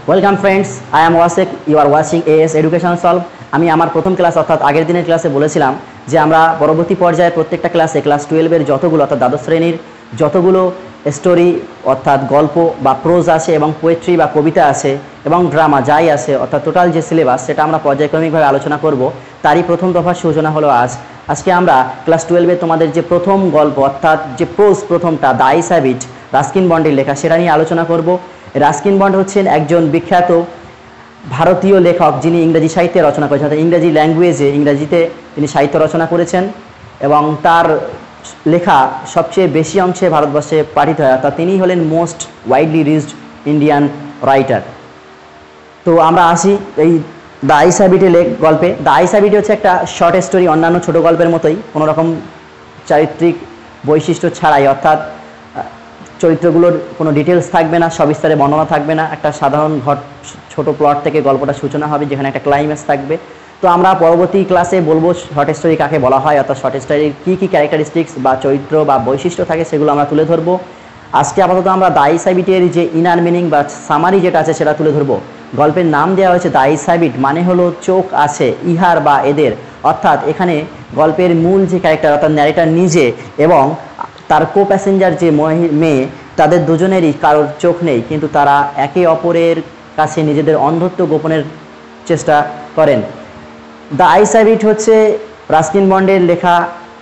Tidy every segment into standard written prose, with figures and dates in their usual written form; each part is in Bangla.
Welcome friends, I am Wasek, you are watching AS education solve. আমি আমার প্রথম ক্লাস অর্থাৎ আগের দিনের ক্লাসে বলেছিলাম যে আমরা পরবর্তী পর্যায়ে প্রত্যেকটা ক্লাসে ক্লাস 12-এর যতগুলো অর্থাৎ দ্বাদশ শ্রেণীর যতগুলো স্টোরি অর্থাৎ গল্প বা প্রোজ আছে এবং পোয়েট্রি বা কবিতা আছে এবং ড্রামা যাই আছে অর্থাৎ টোটাল যে সিলেবাস সেটা আমরা পর্যায়ক্রমিকভাবে আলোচনা করব। তারই প্রথম দফার সূচনা হলো আজকে আমরা ক্লাস 12-এ তোমাদের যে প্রথম গল্প অর্থাৎ যে প্রোজ প্রথমটা দ্য আইস হ্যাবিট রাস্কিন বন্ডের লেখা সেটা নিয়ে আলোচনা করব। রাস্কিন বন্ড হচ্ছেন একজন বিখ্যাত ভারতীয় লেখক যিনি ইংরেজি সাহিত্যে রচনা করেছেন, অর্থাৎ ইংরেজি ল্যাঙ্গুয়েজে ইংরেজিতে তিনি সাহিত্য রচনা করেছেন এবং তার লেখা সবচেয়ে বেশি অংশে ভারতবর্ষে পাঠিত হয়, অর্থাৎ তিনি হলেন most widely reached Indian writer. তো আমরা আসি এই দ্য আইস হ্যাবিটের গল্পে। দ্য আইস হ্যাবিট হচ্ছে একটা শর্ট স্টোরি, অন্যান্য ছোট গল্পের মতোই, কোনো রকম চারিত্রিক বৈশিষ্ট্য ছাড়াই, অর্থাৎ চরিত্রগুলোর কোনো ডিটেলস থাকবে না, সবিস্তারে বর্ণনা থাকবে না, একটা সাধারণ ছোট প্লট থেকে গল্পটা সূচনা হবে যেখানে একটা ক্লাইম্যাক্স থাকবে। তো আমরা পরবর্তী ক্লাসে বলবো শর্ট স্টোরি কাকে বলা হয়, অর্থাৎ শর্ট স্টোরির কী কী ক্যারেক্টারিস্টিক্স বা চরিত্র বা বৈশিষ্ট্য থাকে সেগুলো আমরা তুলে ধরবো। আজকে আপাতত আমরা দ্য আইস হ্যাবিটের যে ইনার মিনিং বা সামারি যেটা আছে সেটা তুলে ধরবো। গল্পের নাম দেওয়া হয়েছে দ্য আইস হ্যাবিট, মানে হলো চোখ আছে, ইহার বা এদের, অর্থাৎ এখানে গল্পের মূল যে ক্যারেক্টার অর্থাৎ ন্যারেটর নিজে এবং তার কো প্যাসেঞ্জার যে মেয়ে, তাদের দুজনেরই কারোর চোখ নেই, কিন্তু তারা একে অপরের কাছে নিজেদের অন্ধত্ব গোপনের চেষ্টা করেন। দ্য আইস হ্যাবিট হচ্ছে রাস্কিন বন্ডের লেখা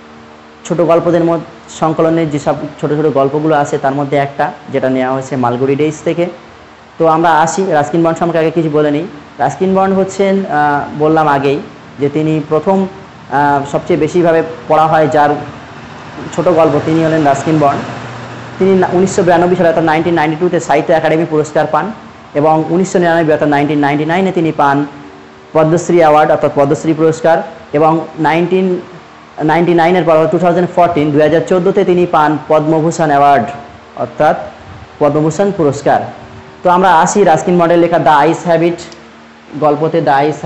ছোট গল্পদের মধ্যে সংকলনের যেসব ছোট ছোট গল্পগুলো আছে তার মধ্যে একটা, যেটা নেওয়া হয়েছে মালগুড়ি ডেইজ থেকে। তো আমরা আসি রাস্কিন বন্ড সম্পর্কে আগে কিছু বলে নিই। রাস্কিন বন্ড হচ্ছেন, বললাম আগেই যে তিনি প্রথম সবচেয়ে বেশিভাবে পড়া হয় যার ছোট গল্প, তিনি হলেন রাস্কিন বন্ড। তিনি 1992 সালে অর্থাৎ 1992-তে সাহিত্য একাডেমি পুরস্কার পান এবং 1999 অর্থাৎ 1999-এ তিনি পান পদ্মশ্রী অ্যাওয়ার্ড অর্থাৎ পদ্মশ্রী পুরস্কার এবং 1999-এর পর 2014-2014-তে তিনি পান পদ্মভূষণ অ্যাওয়ার্ড অর্থাৎ পদ্মভূষণ পুরস্কার। তো আমরা আসি রাস্কিন বন্ডের লেখা দ্য আইস হ্যাবিট গল্পতে। The eyes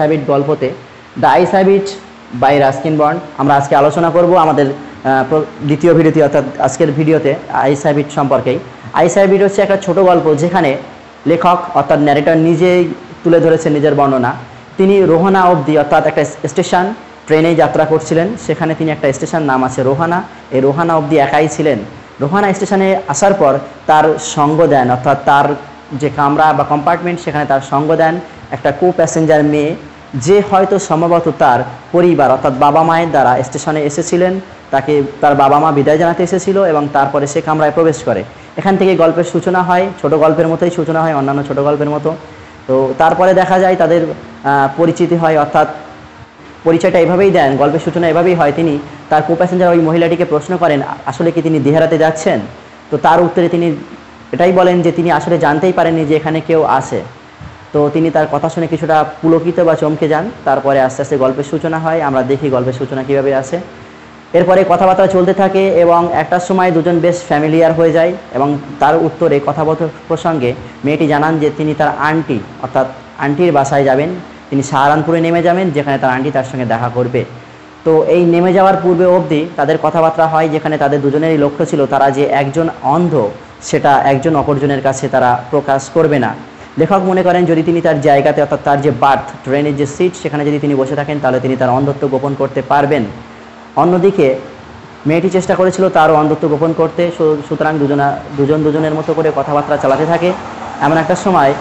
have it by Ruskin Bond আমরা আজকে আলোচনা করব আমাদের দ্বিতীয় ভিডিওতে, অর্থাৎ আজকের ভিডিওতে আইস হ্যাবিট সম্পর্কেই। আইস হ্যাবিট হচ্ছে একটা ছোট গল্প যেখানে লেখক অর্থাৎ ন্যারেটর নিজেই তুলে ধরেছেন নিজের বর্ণনা। তিনি রোহানা অবধি অর্থাৎ একটা স্টেশন ট্রেনে যাত্রা করছিলেন, সেখানে তিনি একটা স্টেশন নাম আছে রোহানা, এই রোহানা অবধি একাই ছিলেন। রোহানা স্টেশনে আসার পর তার সঙ্গ দেন, অর্থাৎ তার যে কামরা বা কম্পার্টমেন্ট সেখানে তার সঙ্গ দেন একটা কো প্যাসেঞ্জার মেয়ে, যে হয়তো সম্ভবত তার পরিবার অর্থাৎ বাবা মায়ের দ্বারা স্টেশনে এসেছিলেন, তাকে তার বাবা মা বিদায় জানাতে এসেছিল এবং তারপরে সে কামরায় প্রবেশ করে। এখান থেকে গল্পের সূচনা হয়, ছোট গল্পের মতোই সূচনা হয়, অন্যান্য ছোট গল্পের মতো। তো তারপরে দেখা যায় তাদের পরিচিতি হয়, অর্থাৎ পরিচয়টা এভাবেই দেন, গল্পের সূচনা এভাবেই হয়। তিনি তার কো প্যাসেঞ্জার ওই মহিলাটিকে প্রশ্ন করেন আসলে কি তিনি দেহরাতে যাচ্ছেন। তো তার উত্তরে তিনি এটাই বলেন যে তিনি আসলে জানতেই পারেননি যে এখানে কেউ আসে। তো তিনি তার কথা শুনে কিছুটা পুলকিত বা চমকে যান। তারপরে আস্তে আস্তে গল্পের সূচনা হয়, আমরা দেখি গল্পের সূচনা কীভাবে আসে। এরপরে কথাবার্তা চলতে থাকে এবং একটার সময় দুজন বেশ ফ্যামিলিয়ার হয়ে যায় এবং তার উত্তরে কথাবার্তা প্রসঙ্গে মেয়েটি জানান যে তিনি তার আন্টি অর্থাৎ আন্টির বাসায় যাবেন, তিনি সাহারানপুরে নেমে যাবেন যেখানে তার আন্টি তার সঙ্গে দেখা করবে। তো এই নেমে যাওয়ার পূর্বে অবধি তাদের কথাবার্তা হয় যেখানে তাদের দুজনেরই লক্ষ্য ছিল তারা যে একজন অন্ধ সেটা একজন অপরজনের কাছে তারা প্রকাশ করবে না। লেখক মনে করেন যদি তিনি তার জায়গাতে অর্থাৎ তার যে বার্থ ট্রেনের যে সিট সেখানে যদি তিনি বসে থাকেন তাহলে তিনি তার অন্ধত্ব গোপন করতে পারবেন। অন্যদিকে মেয়েটি চেষ্টা করেছিল তারও অন্ধত্ব গোপন করতে, সুতরাং দুজনের মতো করে কথাবার্তা চালাতে থাকে। এমন একটা সময়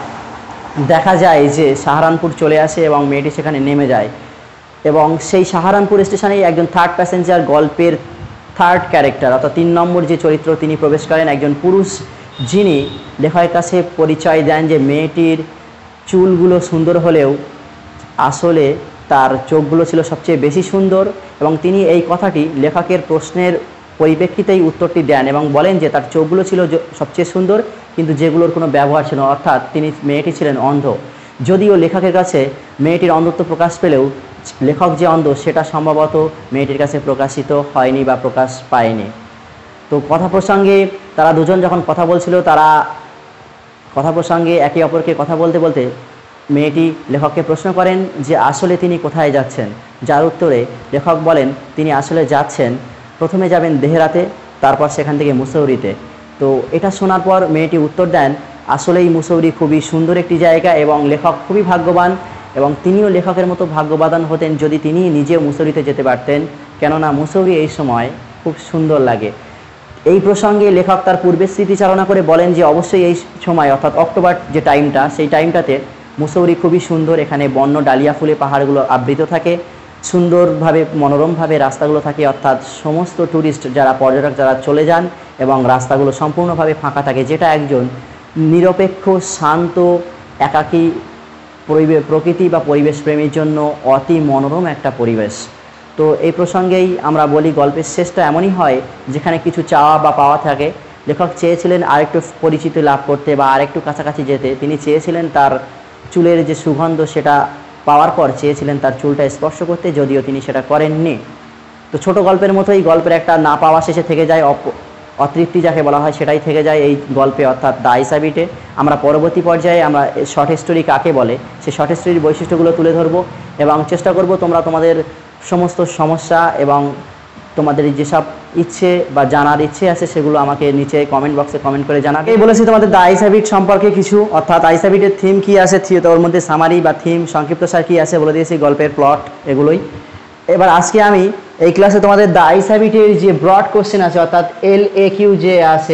দেখা যায় যে সাহারানপুর চলে আসে এবং মেয়েটি সেখানে নেমে যায় এবং সেই সাহারানপুর স্টেশনেই একজন থার্ড প্যাসেঞ্জার, গল্পের থার্ড ক্যারেক্টার অর্থাৎ 3 নম্বর যে চরিত্র তিনি প্রবেশ করেন, একজন পুরুষ যিনি লেখকের কাছে পরিচয় দেন যে মেয়েটির চুলগুলো সুন্দর হলেও আসলে তার চোখগুলো ছিল সবচেয়ে বেশি সুন্দর এবং তিনি এই কথাটি লেখকের প্রশ্নের পরিপ্রেক্ষিতেই উত্তরটি দেন এবং বলেন যে তার চোখগুলো ছিল সবচেয়ে সুন্দর কিন্তু যেগুলোর কোনো ব্যবহার ছিল, অর্থাৎ মেয়েটি ছিলেন অন্ধ। যদিও লেখকের কাছে মেয়েটির অন্ধত্ব প্রকাশ পেলেও লেখক যে অন্ধ সেটা সম্ভবত মেয়েটির কাছে প্রকাশিত হয়নি বা প্রকাশ পায়নি। তো কথা প্রসঙ্গে তারা দুজন যখন কথা বলছিল, তারা কথা প্রসঙ্গে একে অপরকে কথা বলতে বলতে মেয়েটি লেখককে প্রশ্ন করেন যে আসলে তিনি কোথায় যাচ্ছেন, যার উত্তরে লেখক বলেন তিনি আসলে যাচ্ছেন, প্রথমে যাবেন দেহরাতে, তারপর সেখান থেকে মুসৌরিতে। তো এটা শোনার পর মেয়েটি উত্তর দেন আসলেই মুসৌরি খুবই সুন্দর একটি জায়গা এবং লেখক খুবই ভাগ্যবান এবং তিনিও লেখকের মতো ভাগ্যবান হতেন যদি তিনি নিজে মুসৌরিতে যেতে পারতেন, কেননা মুসৌরি এই সময় খুব সুন্দর লাগে। এই প্রসঙ্গে লেখক তার পূর্বের স্মৃতিচারণা করে বলেন যে অবশ্যই এই সময় অর্থাৎ অক্টোবর যে টাইমটা, সেই টাইমটাতে মুসৌরি খুবই সুন্দর, এখানে বন্য ডালিয়া ফুলে পাহাড়গুলো আবৃত থাকে, সুন্দরভাবে মনোরমভাবে রাস্তাগুলো থাকে, অর্থাৎ সমস্ত ট্যুরিস্ট যারা পর্যটক যারা চলে যান এবং রাস্তাগুলো সম্পূর্ণভাবে ফাঁকা থাকে, যেটা একজন নিরপেক্ষ শান্ত একাকী প্রকৃতি বা পরিবেশ প্রেমীর জন্য অতি মনোরম একটা পরিবেশ। তো এই প্রসঙ্গেই আমরা বলি গল্পের শেষটা এমনই হয় যেখানে কিছু চাওয়া বা পাওয়া থাকে। লেখক চেয়েছিলেন আরেকটু পরিচিতি লাভ করতে বা আরেকটু কাছাকাছি যেতে। তিনি চেয়েছিলেন তার চুলের যে সুগন্ধ সেটা পাওয়ার পর চেয়েছিলেন তার চুলটা স্পর্শ করতে, যদিও তিনি সেটা করেননি। তো ছোট গল্পের মতোই গল্পের একটা না পাওয়া শেষে থেকে যায়, অতৃপ্তি যাকে বলা হয় সেটাই থেকে যায় এই গল্পে, অর্থাৎ দ্য আইস হ্যাবিটে। আমরা পরবর্তী পর্যায়ে আমরা শর্ট স্টোরি কাকে বলে সেই শর্ট স্টোরির বৈশিষ্ট্যগুলো তুলে ধরবো এবং চেষ্টা করব তোমরা তোমাদের সমস্ত সমস্যা এবং তোমাদের যেসব ইচ্ছে বা জানার ইচ্ছে আছে সেগুলো আমাকে নিচে কমেন্ট বক্সে কমেন্ট করে জানাবে। এই বলেছি তোমাদের দ্য আইস হ্যাবিট সম্পর্কে কিছু, অর্থাৎ আইস হ্যাবিটের থিম কী আছে, তো ওর মধ্যে সামারি বা থিম সংক্ষিপ্তসার কী আছে বলে দিয়েছি, গল্পের প্লট এগুলোই। এবার আজকে আমি এই ক্লাসে তোমাদের দ্য আইস হ্যাবিটের যে ব্রড কোশ্চেন আছে, অর্থাৎ LAQ যে আছে,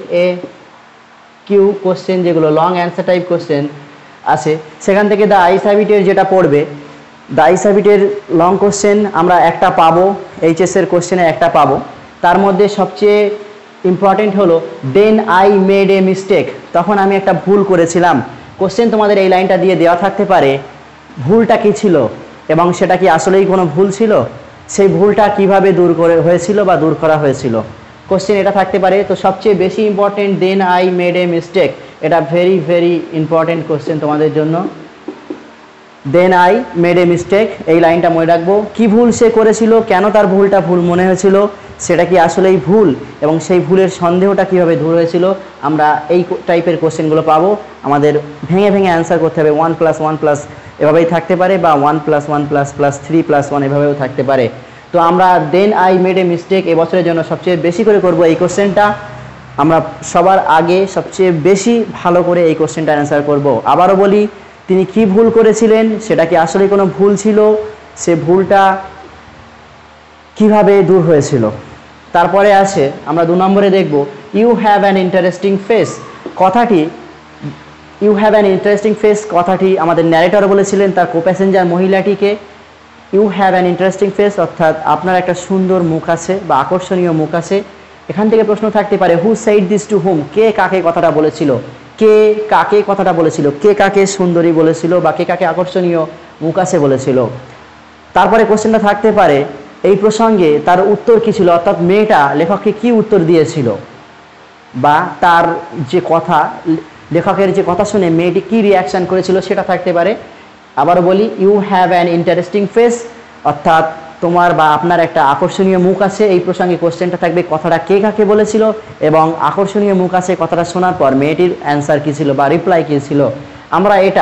LAQ কোশ্চেন যেগুলো লং অ্যান্সার টাইপ কোশ্চেন আছে, সেখান থেকে দ্য আইস হ্যাবিটের যেটা পড়বে, দ্য আইস হ্যাবিটের লং কোশ্চেন আমরা একটা পাবো, এইচএসের কোশ্চেনে একটা পাবো। তার মধ্যে সবচেয়ে ইম্পর্টেন্ট হলো then I made a mistake, তখন আমি একটা ভুল করেছিলাম। কোশ্চেন তোমাদের এই লাইনটা দিয়ে দেওয়া থাকতে পারে, ভুলটা কী ছিল এবং সেটা কি আসলেই কোনো ভুল ছিল, সেই ভুলটা কিভাবে দূর হয়েছিল বা দূর করা হয়েছিল, কোশ্চেন এটা থাকতে পারে। তো সবচেয়ে বেশি important then I made a mistake, এটা ভেরি ভেরি ইম্পর্টেন্ট কোশ্চেন তোমাদের জন্য। Then I made a mistake, এই লাইনটা মনে রাখবো। কি ভুল সে করেছিল, কেন তার ভুলটা ভুল মনে হয়েছিল, সেটা কি আসলেই ভুল এবং সেই ভুলের সন্দেহটা কীভাবে দূর হয়েছিল, আমরা এই টাইপের কোশ্চেনগুলো পাবো। আমাদের ভেঙে ভেঙে অ্যান্সার করতে হবে, 1+1+ এভাবেই থাকতে পারে বা 1+1++3+1 এভাবেও থাকতে পারে। তো আমরা then I made a mistake এবছরের জন্য সবচেয়ে বেশি করে করব এই কোশ্চেনটা। আমরা সবার আগে সবচেয়ে বেশি ভালো করে এই কোশ্চেনটা অ্যান্সার করব। আবারও বলি, তিনি কি ভুল করেছিলেন, সেটা কি আসলে কোনো ভুল ছিল, সে ভুলটা কিভাবে দূর হয়েছিল। তারপরে আছে আমরা 2 নম্বরে দেখব you have an interesting face. কথাটি you have an interesting face কথাটি আমাদের ন্যারেটর বলেছিলেন তার কো-প্যাসেঞ্জার মহিলাটিকে। You have an interesting face অর্থাৎ আপনার একটা সুন্দর মুখ আছে বা আকর্ষণীয় মুখ আছে। এখান থেকে প্রশ্ন থাকতে পারে who said this to whom, কে কাকে কথাটা বলেছিল, কে কাকে কথাটা বলেছিল, কে কাকে সুন্দরী বলেছিল বা কে কাকে আকর্ষণীয় মুখ আছে বলেছিল। তারপরে কোশ্চেনটা থাকতে পারে এই প্রসঙ্গে তার উত্তর কী ছিল, অর্থাৎ মেয়েটা লেখককে কি উত্তর দিয়েছিল বা তার যে কথা, লেখকের যে কথা শুনে মেয়েটি কি রিয়াকশান করেছিল সেটা থাকতে পারে। আবারও বলি, you have an interesting face অর্থাৎ তোমার বা আপনার একটা আকর্ষণীয় মুখ আছে। এই প্রসঙ্গে কোশ্চেনটা থাকবে কথাটা কে কাকে বলেছিল এবং আকর্ষণীয় মুখ আছে কথাটা শোনার পর মেয়েটির অ্যান্সার কী ছিল বা রিপ্লাই কী ছিল। আমরা এটা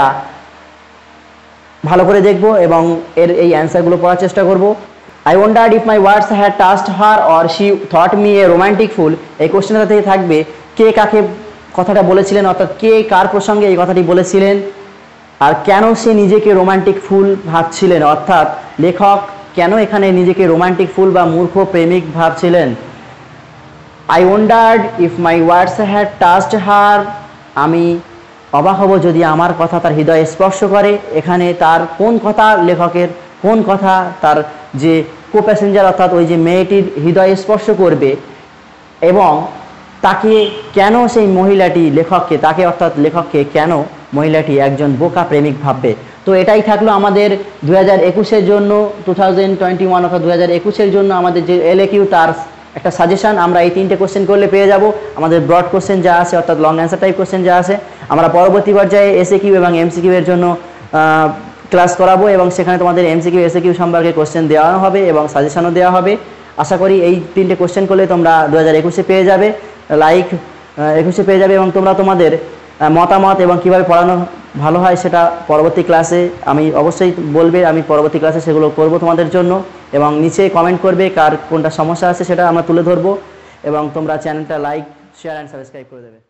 ভালো করে দেখব এবং এই অ্যান্সারগুলো পড়ার চেষ্টা করব। I wondered if my words had touched her or she thought me a romantic fool। এই কোশ্চেনটা থেকে থাকবে কে কাকে কথাটা বলেছিলেন, অর্থাৎ কে কার প্রসঙ্গে এই কথাটি বলেছিলেন আর কেন সে নিজেকে রোমান্টিক ফুল ভাবছিলেন, অর্থাৎ লেখক কেন এখানে নিজেকে রোমান্টিক ফুল বা মূর্খ প্রেমিক ভাবছিলেন। I wondered if my words had touched her, আমি অবাক হব যদি আমার কথা তার হৃদয়ে স্পর্শ করে। এখানে তার কোন কথা, লেখকের কোন কথা তার যে কো-প্যাসেঞ্জার অর্থাৎ ওই যে মেয়েটির হৃদয়ে স্পর্শ করবে এবং তাকে কেন সেই মহিলাটি লেখককে, তাকে অর্থাৎ লেখককে কেন মহিলাটি একজন বোকা প্রেমিক ভাববে। তো এটাই থাকলো আমাদের 2021-এর জন্য, 2021 অর্থাৎ 2021-এর জন্য আমাদের যে LAQ তার একটা সাজেশান। আমরা এই 3টে কোশ্চেন করলে পেয়ে যাব আমাদের ব্রড কোশ্চেন যা আছে অর্থাৎ লং অ্যান্সার টাইপ কোশ্চেন যা আছে। আমরা পরবর্তী পর্যায়ে SAQ এবং MCQ এর জন্য ক্লাস করাবো এবং সেখানে তোমাদের MCQ SAQ সম্পর্কে কোশ্চেন দেওয়া হবে এবং সাজেশনও দেওয়া হবে। আশা করি এই 3টে কোশ্চেন করলে তোমরা 2021-এ পেয়ে যাবে, লাইক 21-এ পেয়ে যাবে এবং তোমরা তোমাদের মতামত এবং কীভাবে পড়ানো ভালো হয় সেটা পরবর্তী ক্লাসে আমি অবশ্যই বলবে, আমি পরবর্তী ক্লাসে সেগুলো করব তোমাদের জন্য এবং নিচে কমেন্ট করবে কার কোনটা সমস্যা আছে সেটা আমরা তুলে ধরবো এবং তোমরা চ্যানেলটা লাইক, শেয়ার অ্যান্ড সাবস্ক্রাইব করে দেবে।